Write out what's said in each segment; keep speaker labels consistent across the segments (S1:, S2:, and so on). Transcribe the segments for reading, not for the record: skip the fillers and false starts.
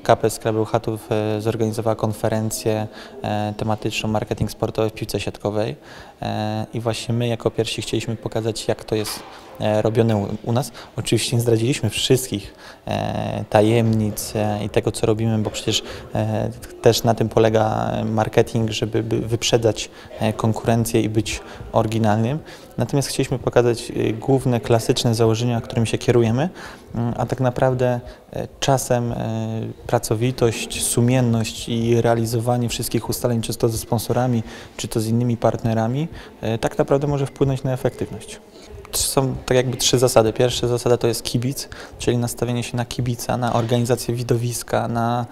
S1: KPS Skra Bełchatów zorganizowała konferencję tematyczną marketing sportowy w piłce siatkowej i właśnie my jako pierwsi chcieliśmy pokazać, jak to jest robione u nas. Oczywiście nie zdradziliśmy wszystkich tajemnic i tego, co robimy, bo przecież też na tym polega marketing, żeby wyprzedzać konkurencję i być oryginalnym. Natomiast chcieliśmy pokazać główne, klasyczne założenia, którymi się kierujemy, a tak naprawdę czasem pracowitość, sumienność i realizowanie wszystkich ustaleń, czy to ze sponsorami, czy to z innymi partnerami, tak naprawdę może wpłynąć na efektywność. Są tak jakby trzy zasady. Pierwsza zasada to jest kibic, czyli nastawienie się na kibica, na organizację widowiska,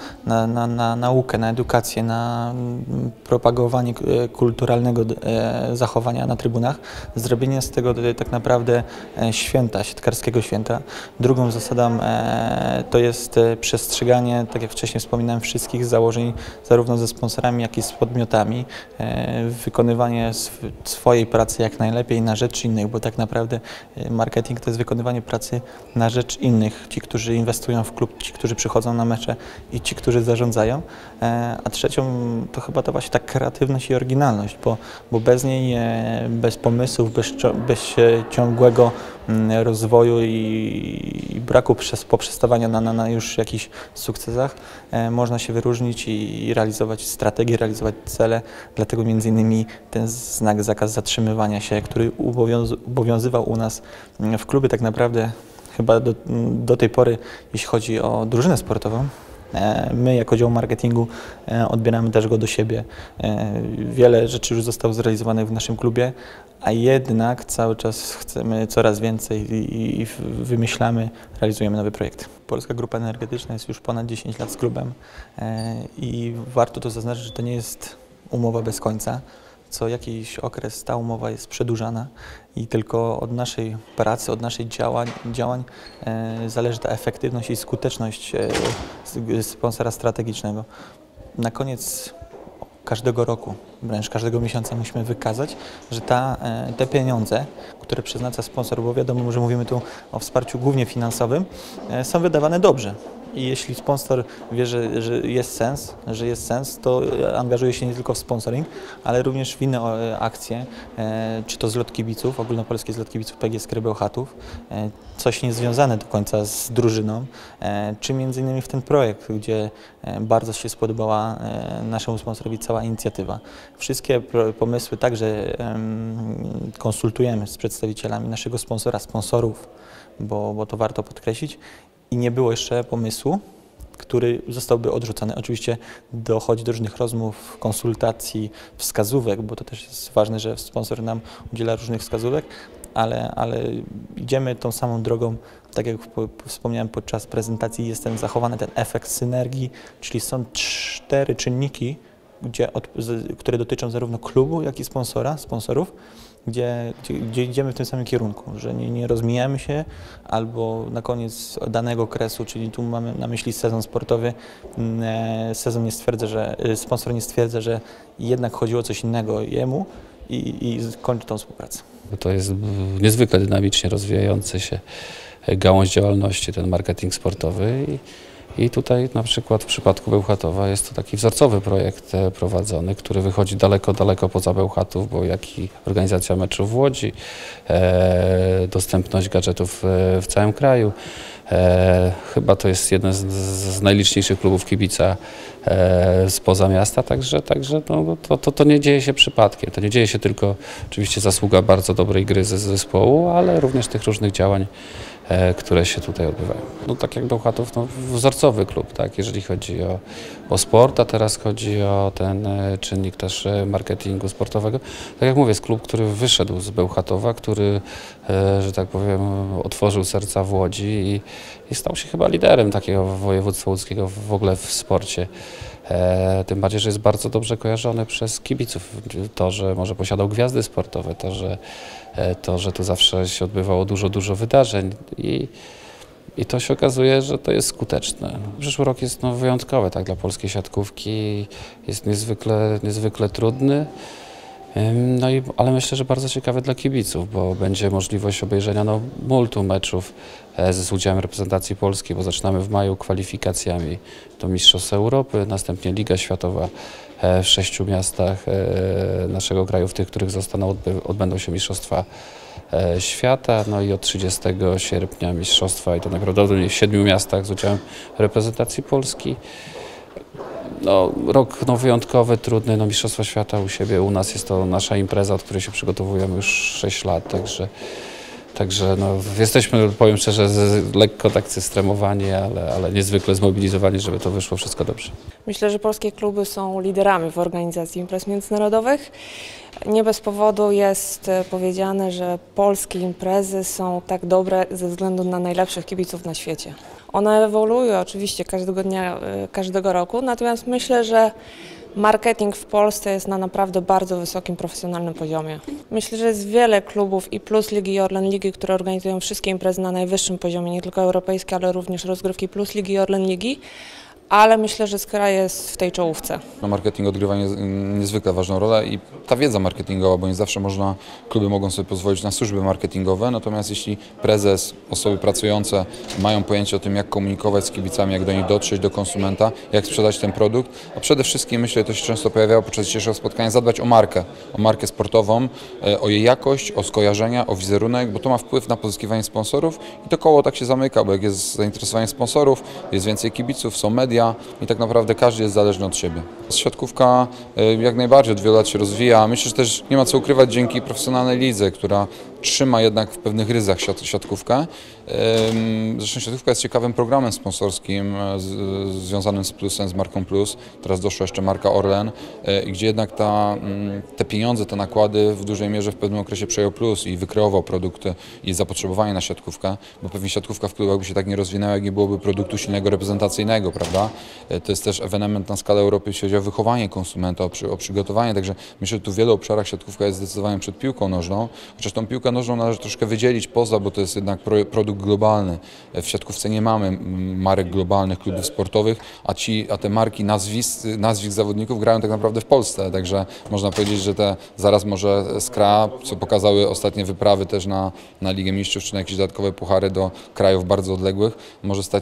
S1: na naukę, na edukację, na propagowanie kulturalnego zachowania na trybunach. Zrobienie z tego tak naprawdę święta, siatkarskiego święta. Drugą zasadą to jest przestrzeganie, tak jak wcześniej wspominałem, wszystkich założeń zarówno ze sponsorami, jak i z podmiotami. Wykonywanie swojej pracy jak najlepiej na rzecz innych, bo tak naprawdę marketing to jest wykonywanie pracy na rzecz innych. Ci, którzy inwestują w klub, ci, którzy przychodzą na mecze i ci, którzy zarządzają. A trzecią to chyba to właśnie ta kreatywność i oryginalność, bo bez niej, bez pomysłów, bez ciągłego rozwoju i braku poprzestawania na już jakichś sukcesach można się wyróżnić i realizować strategie, realizować cele. Dlatego między innymi ten znak, zakaz zatrzymywania się, który obowiązywał u nas w klubie tak naprawdę chyba do tej pory, jeśli chodzi o drużynę sportową. My jako dział marketingu odbieramy też go do siebie. Wiele rzeczy już zostało zrealizowanych w naszym klubie, a jednak cały czas chcemy coraz więcej i wymyślamy, realizujemy nowe projekty. Polska Grupa Energetyczna jest już ponad 10 lat z klubem i warto to zaznaczyć, że to nie jest umowa bez końca. Co jakiś okres ta umowa jest przedłużana i tylko od naszej pracy, od naszych działań zależy ta efektywność i skuteczność sponsora strategicznego. Na koniec każdego roku, wręcz każdego miesiąca musimy wykazać, że te pieniądze, które przeznacza sponsor, bo wiadomo, że mówimy tu o wsparciu głównie finansowym, są wydawane dobrze. I jeśli sponsor wie, że jest sens, to angażuje się nie tylko w sponsoring, ale również w inne akcje, czy to zlot kibiców, ogólnopolski zlot kibiców PGS Skry Bełchatów, coś niezwiązane do końca z drużyną, czy między innymi w ten projekt, gdzie bardzo się spodobała naszemu sponsorowi cała inicjatywa. Wszystkie pomysły także konsultujemy z przedstawicielami naszego sponsora, sponsorów, bo to warto podkreślić. I nie było jeszcze pomysłu, który zostałby odrzucony. Oczywiście dochodzi do różnych rozmów, konsultacji, wskazówek, bo to też jest ważne, że sponsor nam udziela różnych wskazówek, ale idziemy tą samą drogą. Tak jak wspomniałem podczas prezentacji, jest zachowany ten efekt synergii, czyli są 4 czynniki, które dotyczą zarówno klubu, jak i sponsorów, gdzie idziemy w tym samym kierunku, że nie rozmijamy się, albo na koniec danego okresu, czyli tu mamy na myśli sezon sportowy, sponsor nie stwierdza, że jednak chodziło o coś innego jemu i kończy tą współpracę.
S2: To jest niezwykle dynamicznie rozwijający się gałąź działalności, ten marketing sportowy. I tutaj na przykład w przypadku Bełchatowa jest to taki wzorcowy projekt prowadzony, który wychodzi daleko poza Bełchatów, bo jak i organizacja meczów w Łodzi, dostępność gadżetów w całym kraju. Chyba to jest jeden z najliczniejszych klubów kibica spoza miasta, także no, to nie dzieje się przypadkiem. To nie dzieje się tylko oczywiście zasługa bardzo dobrej gry ze zespołu, ale również tych różnych działań, które się tutaj odbywają. No tak jak Bełchatów, no, wzorcowy klub, tak, jeżeli chodzi o sport, a teraz chodzi o ten czynnik też marketingu sportowego. Tak jak mówię, jest klub, który wyszedł z Bełchatowa, który, że tak powiem, otworzył serca w Łodzi i stał się chyba liderem takiego województwa łódzkiego w ogóle w sporcie. Tym bardziej, że jest bardzo dobrze kojarzony przez kibiców. To, że może posiadał gwiazdy sportowe, to, że tu zawsze się odbywało dużo wydarzeń i to się okazuje, że to jest skuteczne. Przyszły rok jest wyjątkowy tak, dla polskiej siatkówki, jest niezwykle trudny. Ale myślę, że bardzo ciekawe dla kibiców, bo będzie możliwość obejrzenia multum meczów z udziałem reprezentacji Polski, bo zaczynamy w maju kwalifikacjami do Mistrzostw Europy, następnie Liga Światowa w 6 miastach naszego kraju, w tych, których odbędą się Mistrzostwa Świata, no i od 30 sierpnia Mistrzostwa i to najprawdopodobniej w 7 miastach z udziałem reprezentacji Polski. Rok wyjątkowy, trudny, Mistrzostwa Świata u siebie, u nas jest to nasza impreza, od której się przygotowujemy już 6 lat, także jesteśmy, powiem szczerze, lekko tak stremowani, ale niezwykle zmobilizowani, żeby to wyszło wszystko dobrze.
S3: Myślę, że polskie kluby są liderami w organizacji imprez międzynarodowych. Nie bez powodu jest powiedziane, że polskie imprezy są tak dobre ze względu na najlepszych kibiców na świecie. One ewoluują oczywiście każdego dnia, każdego roku, natomiast myślę, że marketing w Polsce jest na naprawdę bardzo wysokim, profesjonalnym poziomie. Myślę, że jest wiele klubów i Plus Ligi i Orlen Ligi, które organizują wszystkie imprezy na najwyższym poziomie, nie tylko europejskie, ale również rozgrywki Plus Ligi i Orlen Ligi. Ale myślę, że Skra jest w tej czołówce.
S4: Marketing odgrywa niezwykle ważną rolę i ta wiedza marketingowa, bo nie zawsze kluby mogą sobie pozwolić na służby marketingowe, natomiast jeśli prezes, osoby pracujące mają pojęcie o tym, jak komunikować z kibicami, jak do nich dotrzeć, do konsumenta, jak sprzedać ten produkt, a przede wszystkim, myślę, to się często pojawiało podczas dzisiejszego spotkania, zadbać o markę sportową, o jej jakość, o skojarzenia, o wizerunek, bo to ma wpływ na pozyskiwanie sponsorów i to koło tak się zamyka, bo jak jest zainteresowanie sponsorów, jest więcej kibiców, są media, i tak naprawdę każdy jest zależny od siebie. Siatkówka jak najbardziej od wielu lat się rozwija. Myślę, że też nie ma co ukrywać dzięki profesjonalnej lidze, która trzyma jednak w pewnych ryzach siatkówkę. Zresztą siatkówka jest ciekawym programem sponsorskim związanym z Plusem, z marką Plus. Teraz doszła jeszcze marka Orlen, gdzie jednak te pieniądze, te nakłady w dużej mierze w pewnym okresie przejął Plus i wykreował produkty i zapotrzebowanie na siatkówkę, bo pewnie siatkówka w klubach by się tak nie rozwinęła, jak nie byłoby produktu silnego reprezentacyjnego, prawda? To jest też ewenement na skalę Europy, jeśli chodzi o wychowanie konsumenta, o przygotowanie, także myślę, że tu w wielu obszarach siatkówka jest zdecydowanie przed piłką nożną, chociaż tą piłkę nożną należy troszkę wydzielić poza, bo to jest jednak produkt globalny. W siatkówce nie mamy marek globalnych, klubów sportowych, a te marki nazwisk zawodników grają tak naprawdę w Polsce, także można powiedzieć, że zaraz może Skra, co pokazały ostatnie wyprawy też na Ligę Mistrzów, czy na jakieś dodatkowe puchary do krajów bardzo odległych, może stać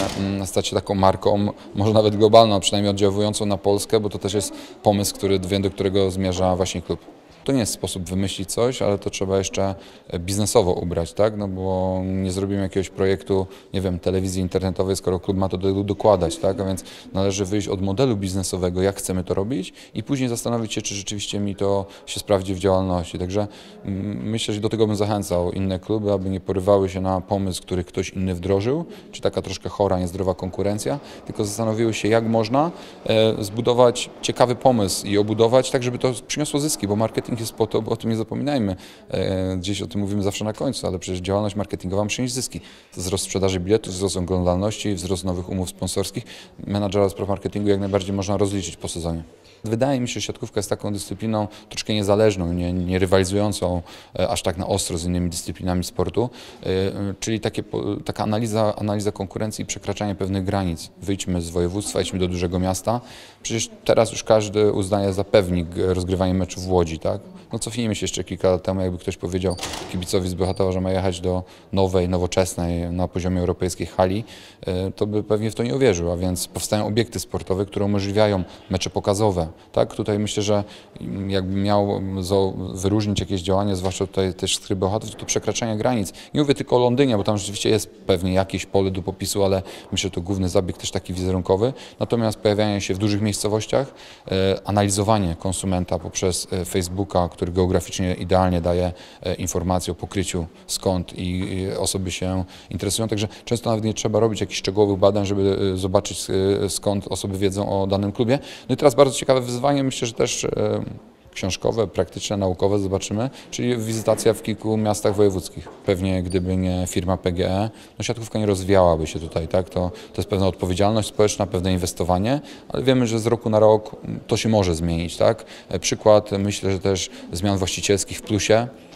S4: się taką marką, może nawet globalną, przynajmniej oddziałującą na Polskę, bo to też jest pomysł, do którego zmierza właśnie klub. To nie jest sposób wymyślić coś, ale to trzeba jeszcze biznesowo ubrać, tak? No bo nie zrobimy jakiegoś projektu, nie wiem, telewizji internetowej, skoro klub ma to dokładać, tak? A więc należy wyjść od modelu biznesowego, jak chcemy to robić i później zastanowić się, czy rzeczywiście mi to się sprawdzi w działalności. Także myślę, że do tego bym zachęcał inne kluby, aby nie porywały się na pomysł, który ktoś inny wdrożył, czy taka troszkę chora, niezdrowa konkurencja, tylko zastanowiły się, jak można zbudować ciekawy pomysł i obudować tak, żeby to przyniosło zyski, bo marketing jest po to, bo o tym nie zapominajmy. Gdzieś o tym mówimy zawsze na końcu, ale przecież działalność marketingowa ma przynieść zyski. Wzrost sprzedaży biletów, wzrost oglądalności, wzrost nowych umów sponsorskich. Menadżera spraw marketingu jak najbardziej można rozliczyć po sezonie. Wydaje mi się, że siatkówka jest taką dyscypliną troszkę niezależną, nie rywalizującą aż tak na ostro z innymi dyscyplinami sportu, czyli taka analiza konkurencji i przekraczanie pewnych granic. Wyjdźmy z województwa, idźmy do dużego miasta. Przecież teraz już każdy uznaje za pewnik rozgrywanie meczów w Łodzi, tak? No cofnijmy się jeszcze kilka lat temu, jakby ktoś powiedział kibicowi z Bełchatowa, że ma jechać do nowej, nowoczesnej, na poziomie europejskiej hali, to by pewnie w to nie uwierzył, a więc powstają obiekty sportowe, które umożliwiają mecze pokazowe. Tak? Tutaj myślę, że jakbym miał wyróżnić jakieś działanie, zwłaszcza tutaj też z Bełchatów, to przekraczanie granic. Nie mówię tylko o Londynie, bo tam rzeczywiście jest pewnie jakieś pole do popisu, ale myślę, że to główny zabieg też taki wizerunkowy. Natomiast pojawianie się w dużych miejscowościach, analizowanie konsumenta poprzez Facebooka, który geograficznie idealnie daje informacje o pokryciu, skąd i osoby się interesują. Także często nawet nie trzeba robić jakichś szczegółowych badań, żeby zobaczyć, skąd osoby wiedzą o danym klubie. No i teraz bardzo ciekawe wyzwanie, myślę, że też książkowe, praktyczne, naukowe zobaczymy, czyli wizytacja w kilku miastach wojewódzkich. Pewnie gdyby nie firma PGE, no siatkówka nie rozwijałaby się tutaj, tak? To jest pewna odpowiedzialność społeczna, pewne inwestowanie, ale wiemy, że z roku na rok to się może zmienić, tak? Przykład, myślę, że też zmian właścicielskich w Plusie.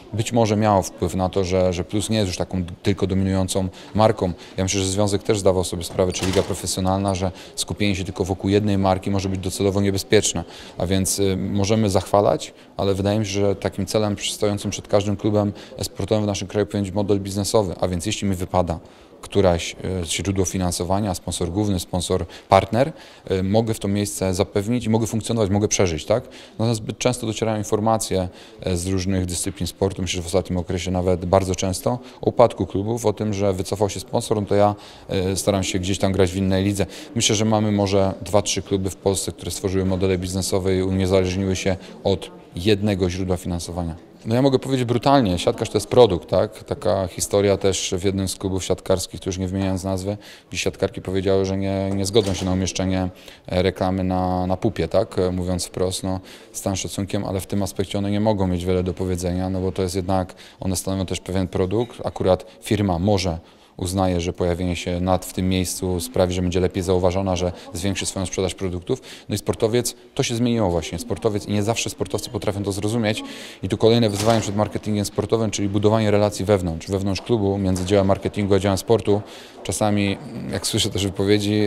S4: być może miało wpływ na to, że Plus nie jest już taką tylko dominującą marką. Ja myślę, że Związek też zdawał sobie sprawę, czy liga profesjonalna, że skupienie się tylko wokół jednej marki może być docelowo niebezpieczne. A więc możemy zachwalać, ale wydaje mi się, że takim celem stojącym przed każdym klubem sportowym w naszym kraju powinien być model biznesowy. A więc jeśli mi wypada któraś źródło finansowania, sponsor główny, sponsor partner, mogę w to miejsce zapewnić i mogę funkcjonować, mogę przeżyć, tak? Natomiast zbyt często docierają informacje z różnych dyscyplin sportu, myślę, że w ostatnim okresie nawet bardzo często, o upadku klubów, o tym, że wycofał się sponsor, no to ja staram się gdzieś tam grać w innej lidze. Myślę, że mamy może 2-3 kluby w Polsce, które stworzyły modele biznesowe i uniezależniły się od jednego źródła finansowania. No ja mogę powiedzieć brutalnie, siatkarz to jest produkt, tak? Taka historia też w jednym z klubów siatkarskich, tu już nie wymieniając nazwy, gdzie siatkarki powiedziały, że nie zgodzą się na umieszczenie reklamy na pupie, tak? Mówiąc wprost, no z całym szacunkiem, ale w tym aspekcie one nie mogą mieć wiele do powiedzenia, no bo to jest jednak, one stanowią też pewien produkt, akurat firma może uznaje, że pojawienie się w tym miejscu sprawi, że będzie lepiej zauważona, że zwiększy swoją sprzedaż produktów. No i sportowiec, to się zmieniło właśnie, sportowiec i nie zawsze sportowcy potrafią to zrozumieć. I tu kolejne wyzwanie przed marketingiem sportowym, czyli budowanie relacji wewnątrz klubu, między działem marketingu a działem sportu. Czasami, jak słyszę też wypowiedzi,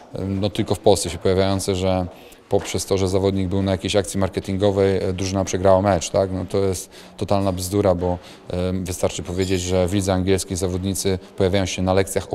S4: no tylko w Polsce się pojawiające, że poprzez to, że zawodnik był na jakiejś akcji marketingowej, drużyna przegrała mecz, tak? No to jest totalna bzdura, bo wystarczy powiedzieć, że w lidze angielskiej zawodnicy pojawiają się na lekcjach o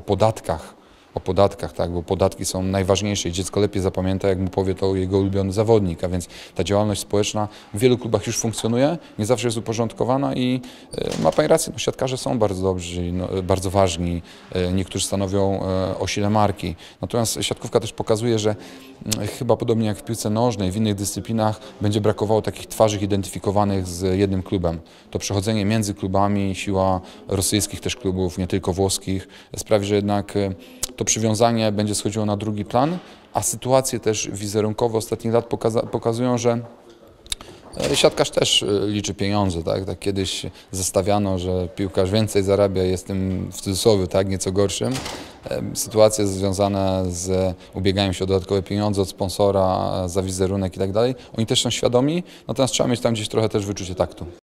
S4: podatkach, tak? Bo podatki są najważniejsze i dziecko lepiej zapamięta, jak mu powie to jego ulubiony zawodnik, a więc ta działalność społeczna w wielu klubach już funkcjonuje, nie zawsze jest uporządkowana i ma Pani rację, no, siatkarze są bardzo dobrzy, no, bardzo ważni, niektórzy stanowią o sile marki, natomiast siatkówka też pokazuje, że chyba podobnie jak w piłce nożnej, w innych dyscyplinach będzie brakowało takich twarzy identyfikowanych z jednym klubem. To przechodzenie między klubami, siła rosyjskich też klubów, nie tylko włoskich, sprawi, że jednak to przywiązanie będzie schodziło na drugi plan, a sytuacje też wizerunkowe ostatnich lat pokazują, że siatkarz też liczy pieniądze, tak? Tak kiedyś zestawiano, że piłkarz więcej zarabia, jest tym w cudzysłowie, tak? Nieco gorszym. Sytuacje związane z ubieganiem się o dodatkowe pieniądze od sponsora za wizerunek i tak dalej, oni też są świadomi, natomiast trzeba mieć tam gdzieś trochę też wyczucie taktu.